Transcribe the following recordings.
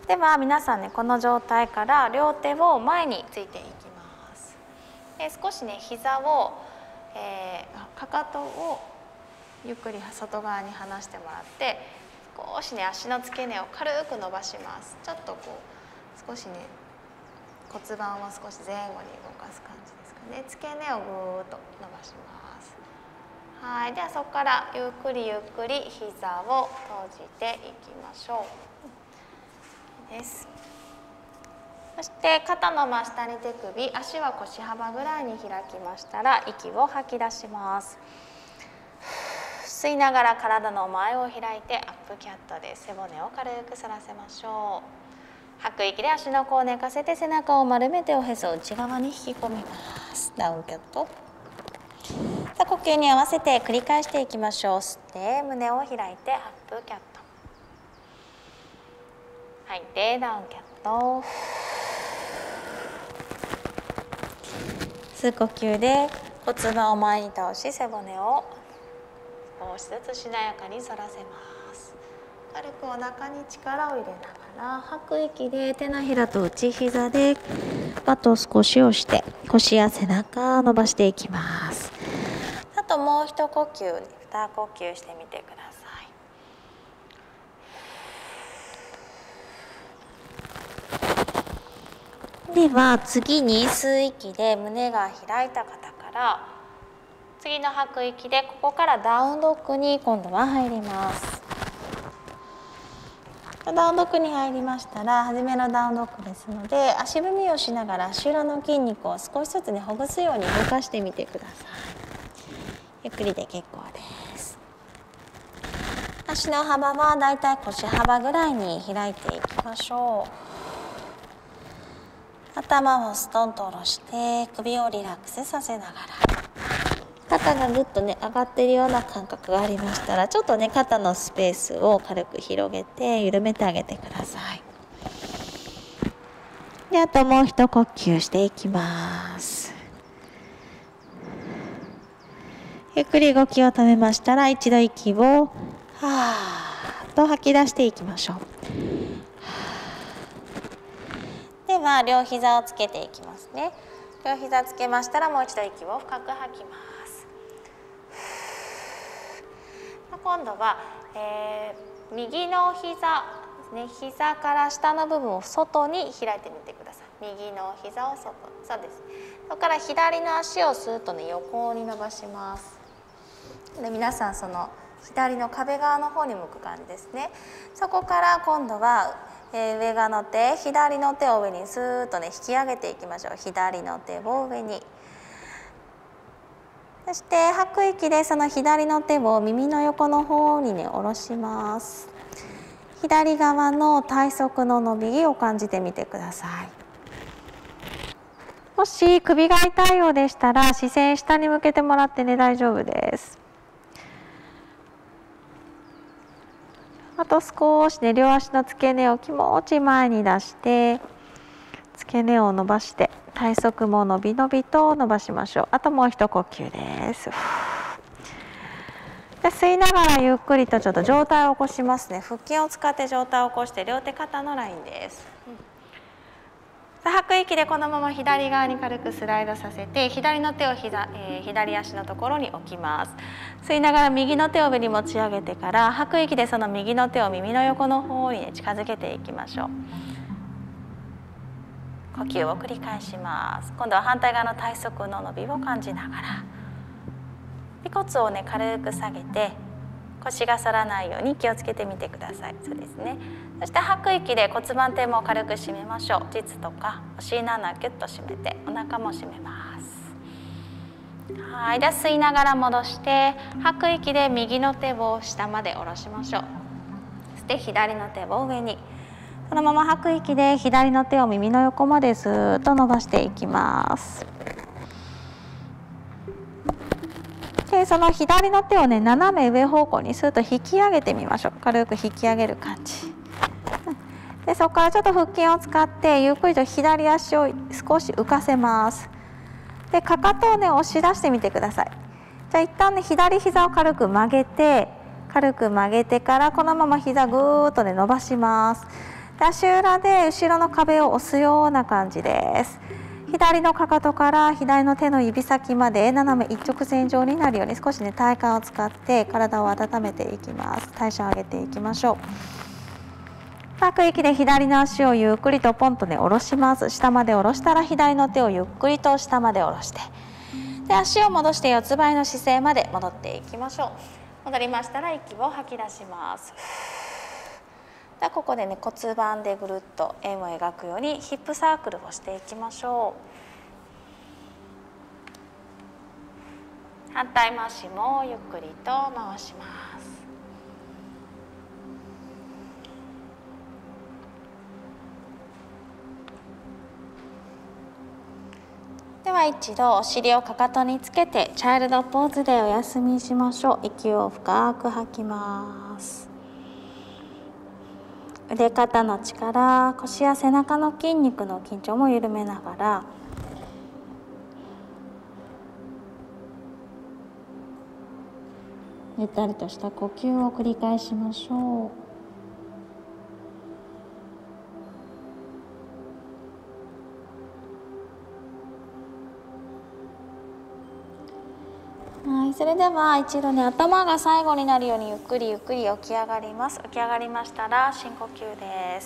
では皆さんね、この状態から両手を前についていきます。で少しね膝を、かかとをゆっくり外側に離してもらって、少しね足の付け根を軽く伸ばします。ちょっとこう少しね骨盤を少し前後に動かす感じですかね。付け根をぐーっと伸ばします。はい、ではそこからゆっくりゆっくり膝を閉じていきましょう。です。そして肩の真下に手首、足は腰幅ぐらいに開きましたら息を吐き出します。吸いながら体の前を開いてアップキャットで背骨を軽く反らせましょう。吐く息で足の甲を寝かせて背中を丸めておへそを内側に引き込みます。ダウンキャット。さあ呼吸に合わせて繰り返していきましょう。吸って胸を開いてアップキャット。吐いてダウンキャット。吸う呼吸で骨盤を前に倒し背骨を少しずつしなやかに反らせます。軽くお腹に力を入れながら吐く息で手のひらと内膝でバットを少し押して腰や背中を伸ばしていきます。あともう一呼吸、二呼吸してみてください。では次に吸う息で胸が開いた方から次の吐く息でここからダウンドッグに今度は入ります。ダウンドッグに入りましたら、初めのダウンドッグですので足踏みをしながら足裏の筋肉を少しずつねほぐすように動かしてみてください。ゆっくりで結構です。足の幅はだいたい腰幅ぐらいに開いていきましょう。頭をストンと下ろして首をリラックスさせながら、肩がぐっとね上がっているような感覚がありましたら、ちょっとね肩のスペースを軽く広げて緩めてあげてください。であともう一呼吸していきます。ゆっくり動きを止めましたら一度息をはーっと吐き出していきましょう。では両膝をつけていきますね。両膝つけましたらもう一度息を深く吐きます。今度は、右の膝ですね、膝から下の部分を外に開いてみてください。右の膝を外、そうです。そこから左の足をスーッとね横に伸ばします。で皆さんその左の壁側の方に向く感じですね。そこから今度は、上側の手、左の手を上にスーッとね引き上げていきましょう。左の手を上に。そして吐く息でその左の手を耳の横の方にね下ろします。左側の体側の伸びを感じてみてください。もし首が痛いようでしたら視線下に向けてもらってね大丈夫です。あと少しね両足の付け根を気持ち前に出して付け根を伸ばして体側も伸び伸びと伸ばしましょう。あともう一呼吸です。で吸いながらゆっくりとちょっと上体を起こしますね。腹筋を使って上体を起こして両手肩のラインです。吐く息でこのまま左側に軽くスライドさせて左の手を左足のところに置きます。吸いながら右の手を上に持ち上げてから吐く息でその右の手を耳の横の方に、近づけていきましょう。呼吸を繰り返します。今度は反対側の体側の伸びを感じながら尾骨をね軽く下げて腰が反らないように気をつけてみてください。そうですね。そして吐く息で骨盤底も軽く締めましょう。膣とかお尻の穴をキュッと締めてお腹も締めます。はい、では吸いながら戻して吐く息で右の手を下まで下ろしましょう。そして左の手を上に。そのまま吐く息で左の手を耳の横までずっと伸ばしていきます。でその左の手をね斜め上方向にスーッと引き上げてみましょう。軽く引き上げる感じ。でそこからちょっと腹筋を使ってゆっくりと左足を少し浮かせます。でかかとをね押し出してみてください。じゃあ一旦ね左膝を軽く曲げてからこのまま膝ぐーっとね伸ばします。 で足裏で後ろの壁を押すような感じです。左のかかとから左の手の指先まで斜め一直線上になるように少しね体幹を使って体を温めていきます。代謝を上げていきましょう。吐く息で左の足をゆっくりとポンとね下ろします。下まで下ろしたら左の手をゆっくりと下まで下ろして、で足を戻して四つ倍の姿勢まで戻っていきましょう。戻りましたら息を吐き出します。でここでね骨盤でぐるっと円を描くようにヒップサークルをしていきましょう。反対回しもゆっくりと回します。では一度お尻をかかとにつけてチャイルドポーズでお休みしましょう。息を深く吐きます。腕肩の力、腰や背中の筋肉の緊張も緩めながらゆったりとした呼吸を繰り返しましょう。はい、それでは一度ね頭が最後になるようにゆっくりゆっくり起き上がります。起き上がりましたら深呼吸です。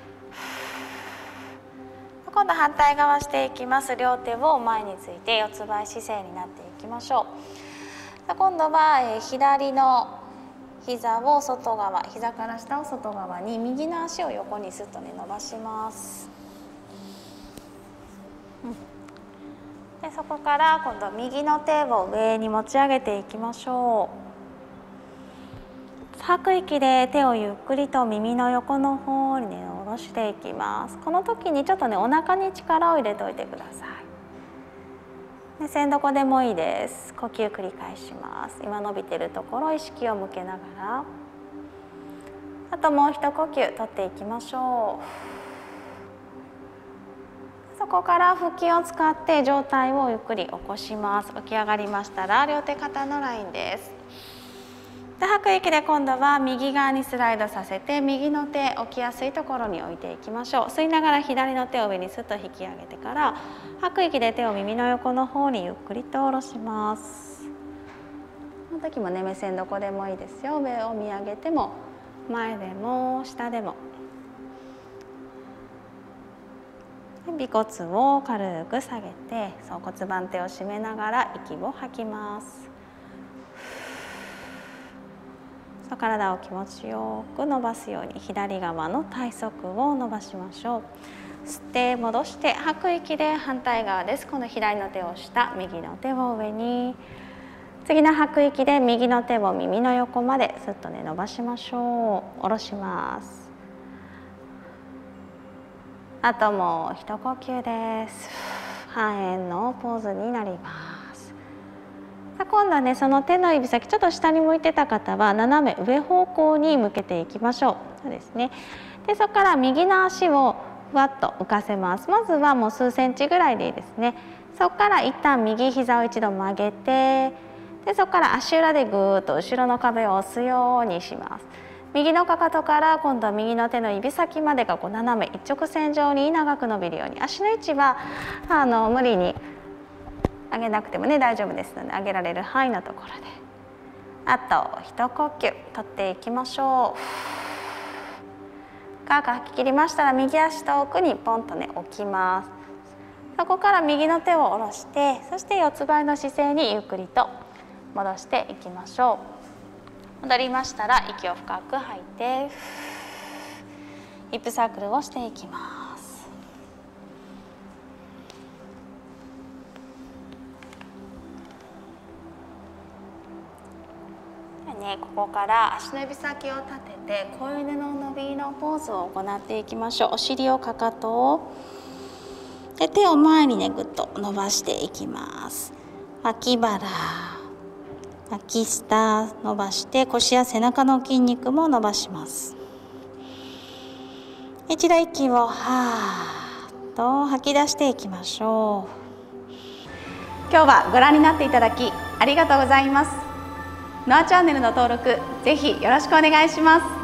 今度反対側していきます。両手を前について四つ倍姿勢になっていきましょう。今度は左の膝を外側、膝から下を外側に、右の足を横にスッとね伸ばします。でそこから今度右の手を上に持ち上げていきましょう。吐く息で手をゆっくりと耳の横の方にね下ろしていきます。この時にちょっとねお腹に力を入れておいてください。目線どこでもいいです。呼吸繰り返します。今伸びてるところ意識を向けながら、あともう一呼吸取っていきましょう。そこから腹筋を使って上体をゆっくり起こします。起き上がりましたら両手肩のラインです。で吐く息で今度は右側にスライドさせて右の手起きやすいところに置いていきましょう。吸いながら左の手を上にスッと引き上げてから吐く息で手を耳の横の方にゆっくりと下ろします。この時もね目線どこでもいいですよ。上を見上げても前でも下でも。尾骨を軽く下げて骨盤底を締めながら息を吐きます。体を気持ちよく伸ばすように左側の体側を伸ばしましょう。吸って戻して吐く息で反対側です。今度左の手を下、右の手を上に。次の吐く息で右の手を耳の横までスッとね伸ばしましょう。下ろします。あともう一呼吸です。半円のポーズになります。今度はねその手の指先ちょっと下に向いてた方は斜め上方向に向けていきましょう。そうですね。でそこから右の足をふわっと浮かせます。まずはもう数センチぐらいでいいですね。そこから一旦右膝を一度曲げて、でそこから足裏でぐーっと後ろの壁を押すようにします。右のかかとから今度は右の手の指先までがこう斜め一直線上に長く伸びるように、足の位置は無理に上げなくてもね大丈夫ですので、上げられる範囲のところであと一呼吸取っていきましょう。深く吐き切りましたら右足遠くにポンとね置きます。そこから右の手を下ろして、そして四つ倍の姿勢にゆっくりと戻していきましょう。戻りましたら息を深く吐いてヒップサークルをしていきます。ではね、ここから足の指先を立てて子犬の伸びのポーズを行っていきましょう。お尻をかかとで手を前にねぐっと伸ばしていきます。脇腹、脇下伸ばして腰や背中の筋肉も伸ばします。一度息をはーっと吐き出していきましょう。今日はご覧になっていただきありがとうございます。ノアチャンネルの登録ぜひよろしくお願いします。